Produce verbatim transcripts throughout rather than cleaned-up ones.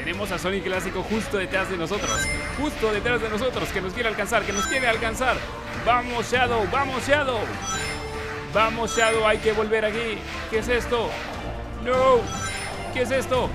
Tenemos a Sonic Clásico justo detrás de nosotros. Justo detrás de nosotros, que nos quiere alcanzar, que nos quiere alcanzar. Vamos, Shadow, vamos, Shadow. Vamos, Shadow, hay que volver aquí. ¿Qué es esto? No. ¿Qué es esto?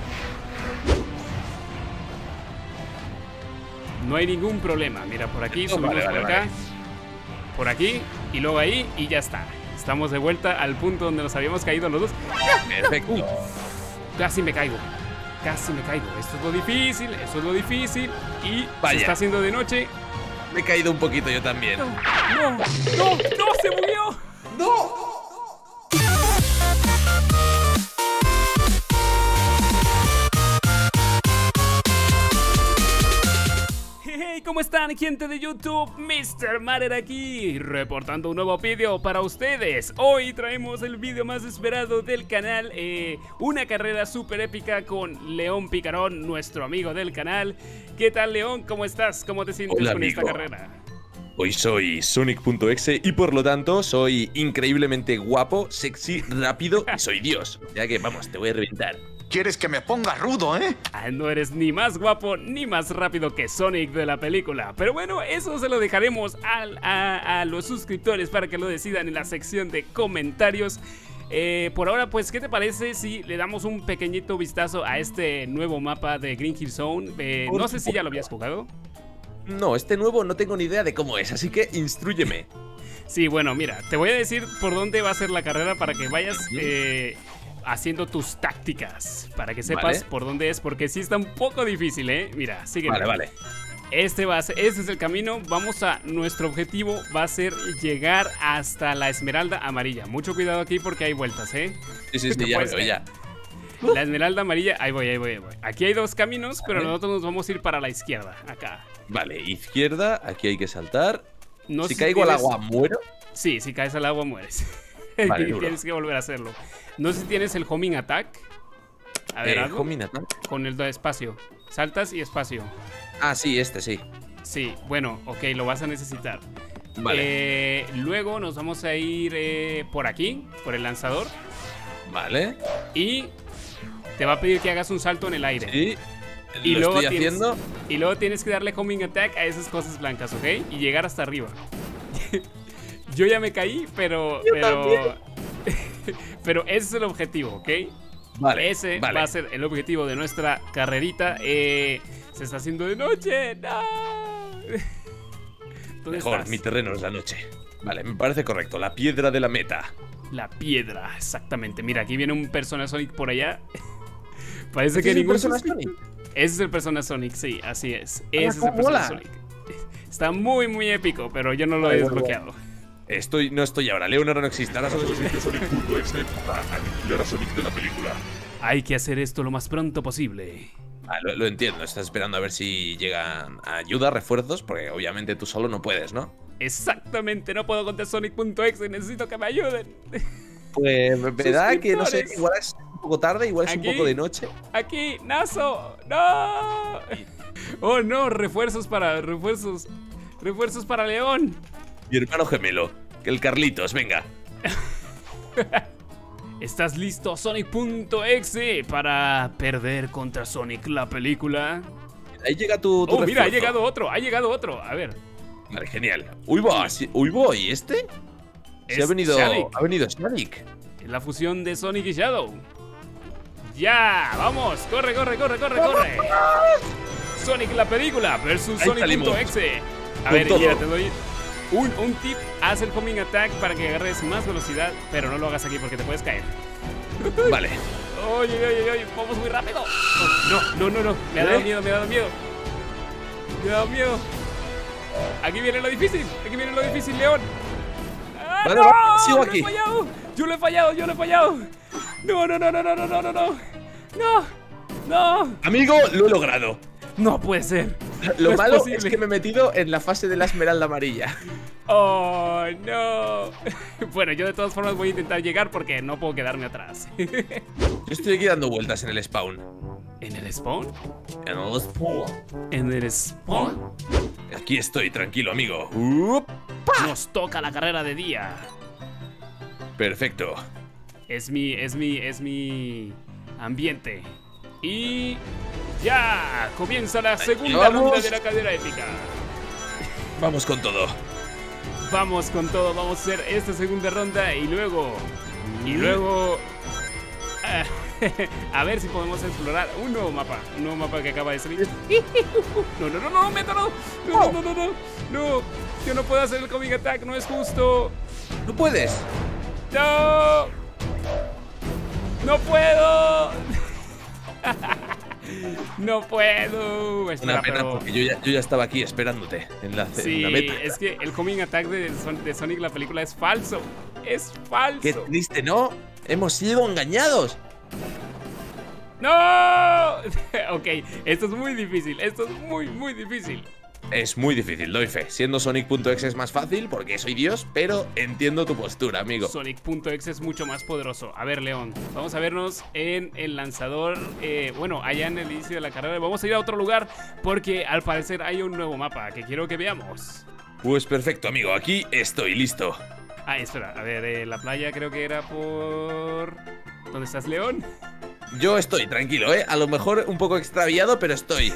No hay ningún problema. Mira, por aquí, Oh, subimos vale, vale, por acá. vale. Por aquí, y luego ahí, y ya está. Estamos de vuelta al punto donde nos habíamos caído los dos. Perfecto. Uy, casi me caigo. Casi me caigo. Esto es lo difícil, esto es lo difícil. Y Vaya. se está haciendo de noche. Me he caído un poquito yo también. No, no, no, no, se murió. ¡No! Hey, ¿cómo están, gente de YouTube? mister Matter aquí, reportando un nuevo vídeo para ustedes. Hoy traemos el vídeo más esperado del canal, eh, una carrera súper épica con León Picarón, nuestro amigo del canal. ¿Qué tal, León? ¿Cómo estás? ¿Cómo te sientes Hola, con amigo. esta carrera? Hoy soy Sonic punto exe y por lo tanto soy increíblemente guapo, sexy, rápido y soy Dios. Ya que vamos, te voy a reventar. ¿Quieres que me ponga rudo, eh? Ah, no eres ni más guapo ni más rápido que Sonic de la película. Pero bueno, eso se lo dejaremos al, a, a los suscriptores para que lo decidan en la sección de comentarios. Eh, por ahora, pues, ¿qué te parece si le damos un pequeñito vistazo a este nuevo mapa de Green Hill Zone? Eh, no sé si ya lo habías jugado. No, este nuevo no tengo ni idea de cómo es, así que instrúyeme. Sí, bueno, mira, te voy a decir por dónde va a ser la carrera para que vayas eh, haciendo tus tácticas, para que sepas Vale. por dónde es, porque sí está un poco difícil, ¿eh? Mira, sígueme. Vale, vale. Este va a ser, este es el camino. Vamos a, nuestro objetivo va a ser llegar hasta la Esmeralda Amarilla. Mucho cuidado aquí porque hay vueltas, ¿eh? Sí, sí, Te sí, ya puedes veo, ya. La Esmeralda Amarilla, ahí voy, ahí voy, ahí voy. Aquí hay dos caminos, pero Vale. nosotros nos vamos a ir para la izquierda, acá. Vale, izquierda, aquí hay que saltar. No si sé caigo al tienes- agua, ¿muero? Sí, si caes al agua mueres. Vale, Y duro. tienes que volver a hacerlo. No sé si tienes el homing attack. A ver, Eh, hazlo. homing attack. Con el de espacio. Saltas y espacio. Ah, sí, este sí. Sí, bueno, ok, lo vas a necesitar. Vale. Eh, luego nos vamos a ir eh, por aquí, por el lanzador. Vale. Y te va a pedir que hagas un salto en el aire. Sí. Y lo luego estoy tienes- haciendo. Y luego tienes que darle homing attack a esas cosas blancas, ¿ok? Y llegar hasta arriba. Yo ya me caí, pero... Yo pero... pero ese es el objetivo, ¿ok? Vale. Ese vale. va a ser el objetivo de nuestra carrerita. Eh, se está haciendo de noche. ¡No! ¿Dónde Mejor, estás? mi terreno es la noche. Vale, me parece correcto. La piedra de la meta. La piedra, exactamente. Mira, aquí viene un Persona Sonic por allá. Parece que ¿Ese es el ningún Persona suscriptor- Sonic? Ese es el Persona Sonic, sí, así es. Ese es el ¿cómo Persona mola? Sonic. Está muy, muy épico, pero yo no lo he Ay, bueno, desbloqueado. Estoy, no estoy ahora. León ahora no existe. Ahora solo existe Sonic. Hay que hacer esto lo más pronto posible. Ah, lo, lo entiendo. Estás esperando a ver si llegan ayuda, refuerzos, porque obviamente tú solo no puedes, ¿no? Exactamente, no puedo contra Sonic punto exe, necesito que me ayuden. Pues verdad que no sé, Suscriptores. igual es un poco tarde, igual es Aquí. un poco de noche. Aquí, Nazo, no. Oh no, refuerzos para, refuerzos, refuerzos para León. Mi hermano gemelo, que el Carlitos, venga. ¿Estás listo, Sonic punto exe, para perder contra Sonic la película? Ahí llega tu, tu Oh, mira, ha refuerzo. llegado otro, ha llegado otro. A ver. Vale, genial. Uy, va, sí, uy, voy, ¿este? Sí, Es ha venido, Sonic. ha venido Sonic. La fusión de Sonic y Shadow. Ya, vamos, corre, corre, corre, corre, corre. Sonic la película versus Ahí Sonic punto salimos. exe. A Con ver, todo. mira, te doy un, un tip. Haz el homing attack para que agarres más velocidad, pero no lo hagas aquí porque te puedes caer. Vale. Oye, oye, oye, vamos muy rápido. Oh, no, no, no, no. Me ha dado ¿Eh? miedo, me ha dado miedo. Me ha dado miedo. Aquí viene lo difícil, aquí viene lo difícil, León. ¡Ah, Vale, no! vale, sigo Lo aquí. he fallado. Yo lo he fallado, yo lo he fallado. No, no, no, no, no, no, no, no, no. No, no. Amigo, lo he logrado. No puede ser. Lo No malo es, posible. que me he metido en la fase de la esmeralda amarilla. Oh, no. Bueno, yo de todas formas voy a intentar llegar porque no puedo quedarme atrás. Yo estoy aquí dando vueltas en el spawn. ¿En el spawn? En el spawn. ¿En el spawn? Aquí estoy, tranquilo, amigo. Up. Nos toca la carrera de día. Perfecto. Es mi, es mi, es mi ambiente. Y Ya, comienza la segunda vamos. ronda de la cadena épica. Vamos con todo. Vamos con todo, vamos a hacer esta segunda ronda y luego... Y luego... ah, a ver si podemos explorar un nuevo mapa. Un nuevo mapa que acaba de salir. No, no, no, no, Meto, no. No, no, no, no, no. Yo no puedo hacer el coming attack, no es justo. ¿No puedes? No. No puedo. No puedo. Espera, Una pena pero... porque yo ya, yo ya estaba aquí esperándote en la, Sí, en la meta. es que el coming attack de, Son de Sonic, la película, es falso. Es falso. Qué triste, ¿no? Hemos sido engañados. ¡No! Ok, esto es muy difícil. Esto es muy, muy difícil. Es muy difícil, doy fe. Siendo Sonic.exe es más fácil porque soy Dios, pero entiendo tu postura, amigo. Sonic.exe es mucho más poderoso. A ver, León, vamos a vernos en el lanzador. eh, Bueno, allá en el inicio de la carrera. Vamos a ir a otro lugar porque al parecer hay un nuevo mapa que quiero que veamos. Pues perfecto, amigo, aquí estoy listo. Ah, espera, a ver, eh, la playa creo que era por... ¿Dónde estás, León? Yo estoy, tranquilo, ¿eh? A lo mejor un poco extraviado, pero estoy.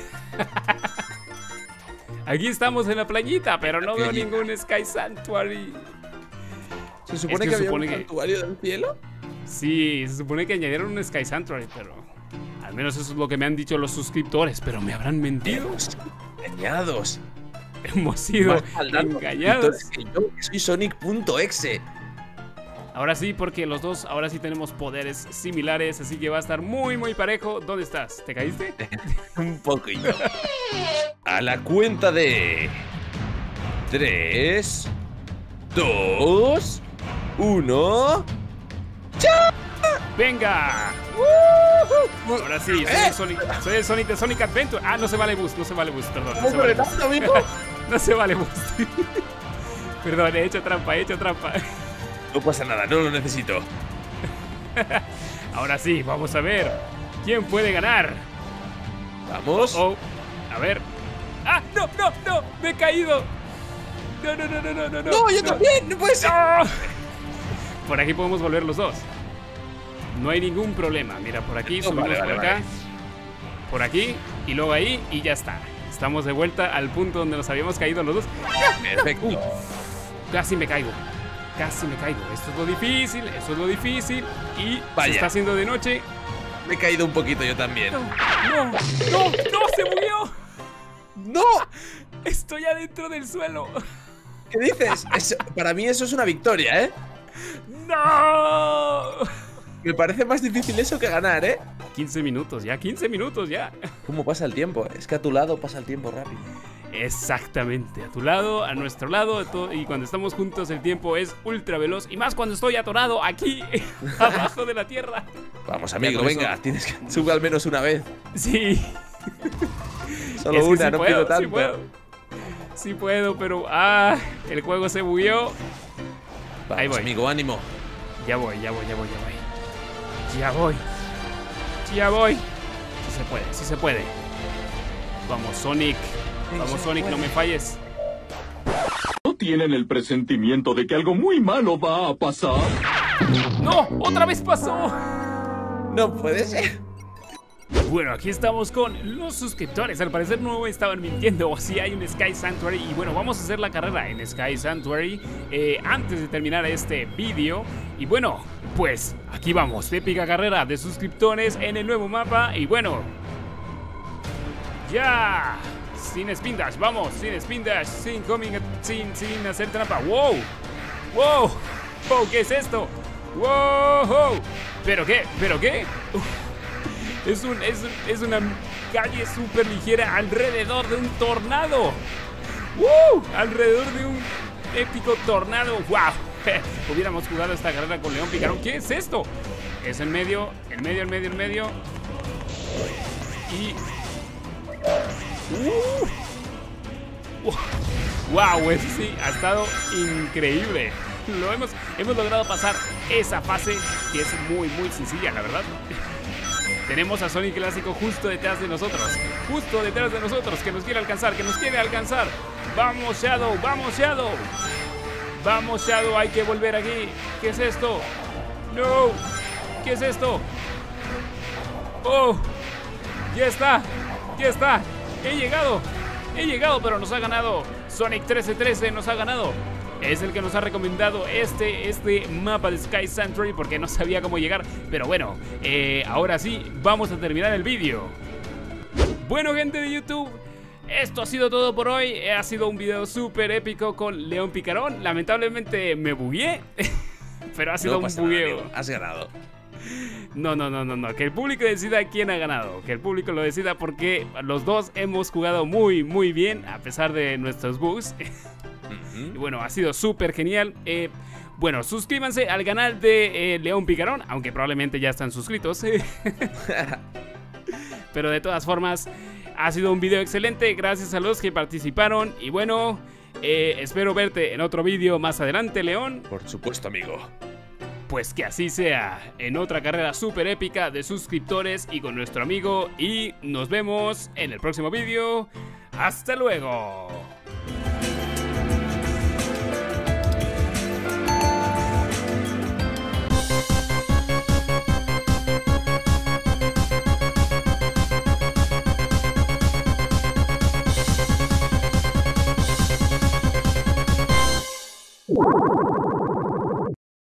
Aquí estamos en la playita, pero no veo Playita. ningún Sky Sanctuary. ¿Se supone que que se había supone un que- santuario del cielo? Sí, se supone que añadieron un Sky Sanctuary, pero... Al menos eso es lo que me han dicho los suscriptores, pero ¿me habrán mentido? Hemos sido engañados. Hemos sido Más maldad los engañados. suscriptores que yo, que soy Sonic.exe. Ahora sí, porque los dos ahora sí tenemos poderes similares, así que va a estar muy, muy parejo. ¿Dónde estás? ¿Te caíste? Un poquillo. A la cuenta de... Tres... Dos... Uno... ¡Venga! ¡Uh! Ahora sí, soy el Sonic, soy el Sonic de Sonic Adventure. Ah, no se vale boost, no se vale boost, perdón. No se vale boost. amigo? No se vale boost. Perdón, he hecho trampa, he hecho trampa. No pasa nada, no lo necesito. Ahora sí, vamos a ver quién puede ganar. Vamos. Oh, a ver. ¡Ah! ¡No, no, no! ¡Me he caído! No, no, no, no, no, no. No, yo también, no puede ser. ¡No! Por aquí podemos volver los dos. No hay ningún problema. Mira, por aquí, Oh, subimos vale, vale, por acá. vale. Por aquí y luego ahí y ya está. Estamos de vuelta al punto donde nos habíamos caído los dos. Perfecto. Uy, casi me caigo. Casi me caigo. Esto es lo difícil, esto es lo difícil. Y Vaya. se está haciendo de noche. Me he caído un poquito yo también. No, no, no, no, se murió. ¡No! Estoy adentro del suelo. ¿Qué dices? Eso- para mí eso es una victoria, ¿eh? ¡No! Me parece más difícil eso que ganar, ¿eh? quince minutos ya, quince minutos ya. ¿Cómo pasa el tiempo? Es que a tu lado pasa el tiempo rápido. Exactamente, a tu lado, a nuestro lado, to- y cuando estamos juntos el tiempo es ultra veloz. Y más cuando estoy atorado aquí, abajo de la tierra. Vamos, amigo, con venga, eso- tienes que sube al menos una vez. Sí. Solo Es que una, sí no puedo, pido tanto. Sí puedo. Sí puedo, pero ah, el juego se bugueó. Vamos, Ahí voy. amigo, ánimo. Ya voy, ya voy, ya voy, ya voy. Ya voy. Ya voy. Sí se puede, sí se puede. Vamos, Sonic. Vamos, Sonic, no me falles. ¿No tienen el presentimiento de que algo muy malo va a pasar? ¡No! ¡Otra vez pasó! No puede ser. Bueno, aquí estamos con los suscriptores. Al parecer no estaban mintiendo. Sí hay un Sky Sanctuary. Y bueno, vamos a hacer la carrera en Sky Sanctuary eh, antes de terminar este vídeo. Y bueno, pues aquí vamos. Épica carrera de suscriptores en el nuevo mapa. Y bueno, ya. Sin spin dash, vamos. Sin spin dash, sin coming, sin, sin hacer trampa. ¡Wow! ¡Wow! ¡Wow! ¿Qué es esto? ¡Wow! ¿Pero qué? ¿Pero qué? Es, un, es, un- es una calle súper ligera alrededor de un tornado. ¡Woo! Alrededor de un épico tornado. ¡Wow! Hubiéramos jugado esta carrera con León Picarón. ¿Qué es esto? Es en medio, en medio, en medio, en medio. Y... ¡Uh! ¡Wow! Eso sí, ha estado increíble. Lo hemos, hemos logrado pasar esa fase que es muy, muy sencilla, la verdad. Tenemos a Sonic Clásico justo detrás de nosotros. Justo detrás de nosotros. Que nos quiere alcanzar. Que nos quiere alcanzar. Vamos, Shadow. Vamos, Shadow. Vamos, Shadow. Hay que volver aquí. ¿Qué es esto? No. ¿Qué es esto? Oh. Ya está. aquí está. He llegado. He llegado, pero nos ha ganado. Sonic trece trece nos ha ganado. Es el que nos ha recomendado este, este mapa de Sky Sanctuary porque no sabía cómo llegar. Pero bueno, eh, ahora sí, vamos a terminar el vídeo. Bueno, gente de YouTube, esto ha sido todo por hoy. Ha sido un video súper épico con León Picarón. Lamentablemente me bugué, pero ha sido no un bugueo. Nada, has ganado. No, no, no, no, no. Que el público decida quién ha ganado. Que el público lo decida porque los dos hemos jugado muy, muy bien a pesar de nuestros bugs. Uh-huh. Y bueno, ha sido súper genial. Eh, bueno, suscríbanse al canal de eh, León Picarón, aunque probablemente ya están suscritos. Pero de todas formas, ha sido un video excelente. Gracias a los que participaron. Y bueno, eh, espero verte en otro video más adelante, León. Por supuesto, amigo. Pues que así sea, en otra carrera súper épica de suscriptores y con nuestro amigo. Y nos vemos en el próximo video. ¡Hasta luego!